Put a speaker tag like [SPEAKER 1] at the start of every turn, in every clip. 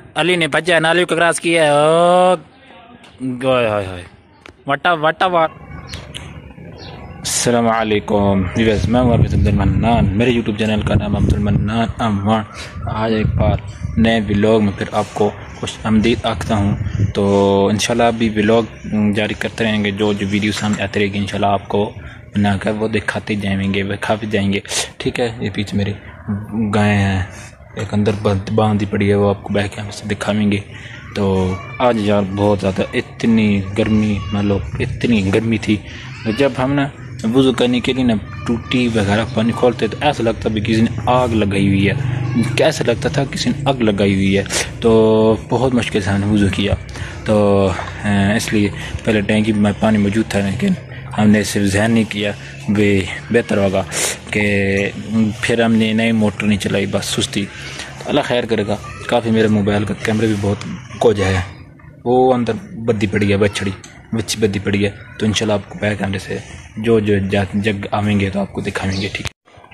[SPEAKER 1] अली ने बच्चा नाली को क्रॉस किया है। ओ हाय वटा वटा वाट। अस्सलाम वालेकुम व्यूअर्स, मैं हूं अब्दुल मन्नान, मेरे यूट्यूब चैनल का नाम अब्दुल मन्नान अम्मान। आज एक बार नए व्लॉग में फिर आपको खुश आमदीद आखता हूं। तो इंशाल्लाह अभी व्लॉग जारी करते रहेंगे, जो जो वीडियो सामने आती रहेगी इंशाल्लाह आपको बनाकर वो दिखाते जाएंगे, दिखा भी जाएंगे। ठीक है, ये पीछे मेरी गाय हैं, एक अंदर बांधी पड़ी है, वो आपको बैक कैमरे से दिखाएंगे। तो आज यार बहुत ज़्यादा इतनी गर्मी, मतलब इतनी गर्मी थी, जब हम ना वज़ू करने के लिए ना टूटी वगैरह पानी खोलते तो ऐसा लगता भी किसी ने आग लगाई हुई है, कैसा लगता था किसी ने आग लगाई हुई है। तो बहुत मुश्किल से हमने वज़ू किया। तो इसलिए पहले टैंकी में पानी मौजूद था, लेकिन हमने सिर्फ ध्यान नहीं किया, वे बेहतर होगा कि फिर हमने नई मोटर नहीं चलाई, बस सुस्ती। तो अल्लाह खैर करेगा। काफ़ी मेरे मोबाइल का कैमरे भी बहुत कोज है, वो अंदर बद्दी पड़ी है, बच्ची बद्दी पड़ी है। तो इंशाल्लाह आपको बैक कैमरे से जो जो जग आवेंगे तो आपको दिखाएंगे। ठीक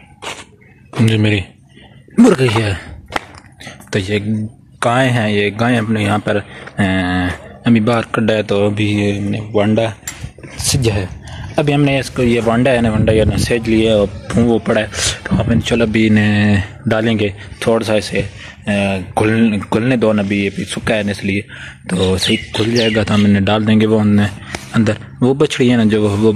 [SPEAKER 1] है जी, मेरी मुर्गी है। तो ये गाय हैं, ये गाय अपने यहाँ पर अभी बाहर कड्डा है, तो अभी ये वांडा सिज है। अभी हमने इसको ये वांडा है ना, वांडा या ना सेज लिया और वो पड़ा है। तो हम चलो अभी इन्हें डालेंगे, थोड़ा सा इसे घुलने दो ना, अभी ये भी सूखा है इसलिए तो सही घुल जाएगा तो हम इन्हें डाल देंगे वो अंदर। वो बछड़ी है ना जो वो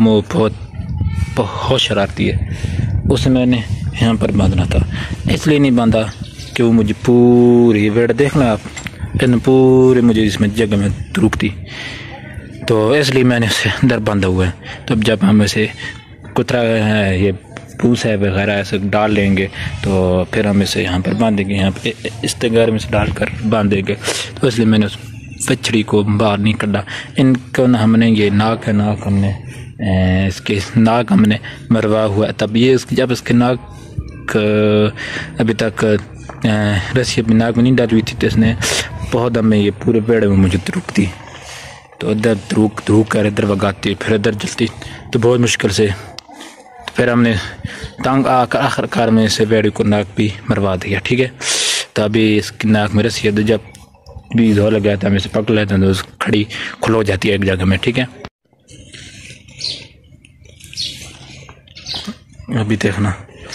[SPEAKER 1] बहुत शरारती है, उसे मैंने यहाँ पर बांधना था, इसलिए नहीं बांधा कि वो मुझे पूरी वेट देखना आप, पूरे मुझे इसमें जगह में रुकती, तो इसलिए मैंने उसे अंदर बांधा हुआ है। तो जब हम इसे कुतरा है, ये पूस है वगैरह ऐसे डाल लेंगे तो फिर हम इसे यहाँ पर बांधेंगे, यहाँ पे इस तगार में से डालकर बांधेंगे। तो इसलिए मैंने उस बछड़ी को बाहर नहीं कटा। इनको ना हमने ये नाक है, नाक हमने इसके नाक हमने मरवा हुआ है। तब ये जब इसके नाक अभी तक रस्सी अपनी नाक में नहीं डाली हुई थी, तो इसने बहुत हमें ये पूरे पेड़ में मुझे रुकती, तो इधर धूक कर इधर भगाती, फिर इधर जलती, तो बहुत मुश्किल से फिर हमने तंग आकर आखिरकार में इसे बेड़ी को नाक भी मरवा दिया। ठीक है, तो अभी इसकी नाक में रस्सी है, जब भी धो लग जाता है हम इसे पकड़ लेते हैं तो खड़ी खुलो जाती है एक जगह में। ठीक है, अभी देखना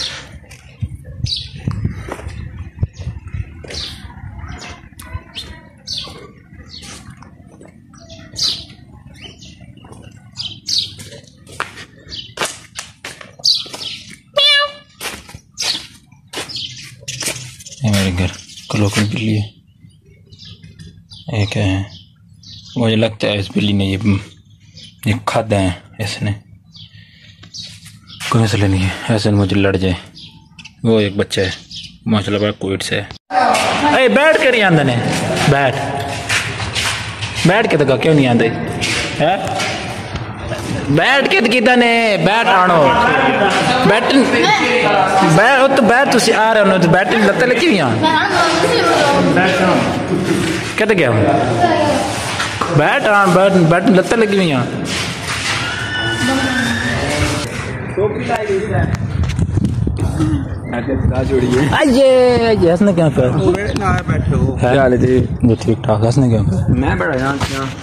[SPEAKER 1] मेरे घर कलोकन बिल्ली है, एक है, मुझे लगता है इस बिल्ली ने ये खादा है, इसने कौन से लेनी है, ऐसे मुझे लड़ जाए। वो एक बच्चा है माशाल्लाह बड़ा कोविड से है। अरे बैठ कर नहीं आंदा ने, बैठ के तो क्यों नहीं आंदे है, बैठ के किदा ने बैठ आनो बैठ तो बैठ तुसी आ रहे हो तो बैठ लत्ते लगी हुई कहते क्या बैठ बैठ लत्ते लगी हुई ये हंसने क्या पर जो ठीक ठाक हंसने क्या पर मैं बड़ा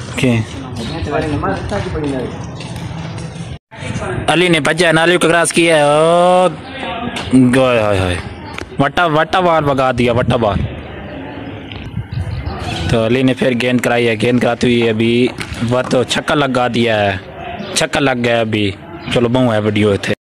[SPEAKER 1] अली ने बच्चा नाली को क्रॉस किया है। ओ हाय वटा बार भगा दिया, वटा बार। तो अली ने फिर गेंद कराई है, गेंद कराते हुए अभी वह तो छक्का लगा दिया है, छक्का लग गया अभी। चलो बहु है वीडियो थे।